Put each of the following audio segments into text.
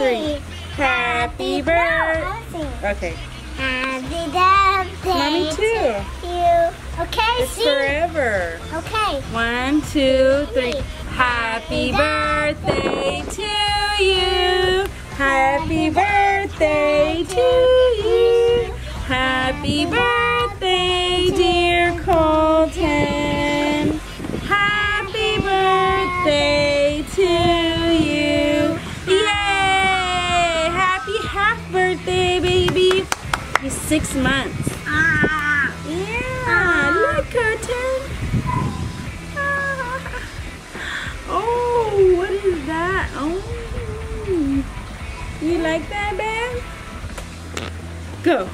three. Happy birthday. Okay. Happy birthday. Mommy too. You. Okay, It's forever. Okay. 1, 2, 3. Happy birthday to you. Happy birthday to you. Happy birthday, dear Colton. Happy birthday to you. Yay! Happy half birthday, baby. He's 6 months. Yeah, look, Colton. Oh, what is that? Oh, you like that, babe? Go.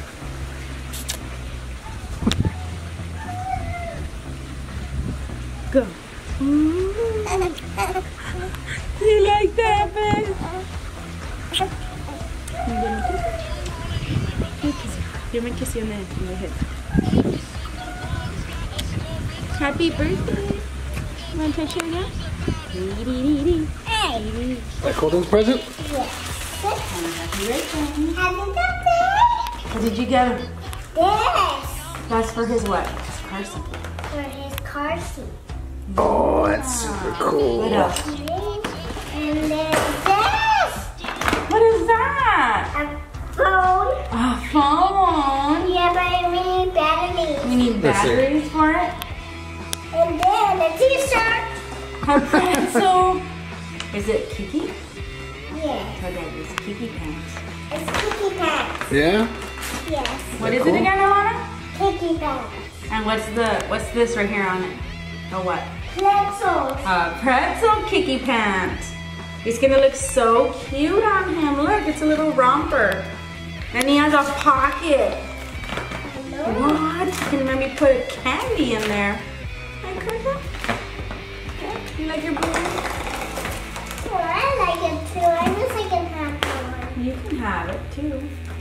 Go. You like that, babe? Give me a kiss on the head. Happy birthday. You want to touch it again? Hey. Like Colton's present? Yes. Happy birthday. Happy birthday. What did you get him? This. That's for his what? His car seat. For his car seat. Oh, that's super cool. What else? And there's this. What is that? A phone. A phone. Yeah, but we need batteries. We need Let's see. batteries for it. And then a t-shirt. A pretzel. Is it Kiki? Yes. Okay, it's Kiki pants. It's Kiki pants. Yeah? Yes. What is cool? it again, Alana? Kiki pants. And what's this right here on it? A what? Pretzels. A pretzel Kiki pant. It's gonna look so cute on him. Look, it's a little romper. And he has a pocket. What? You can maybe put a candy in there. Like Colton? Yeah. You like your balloon? Well, I like it too. I wish I can have one. You can have it too.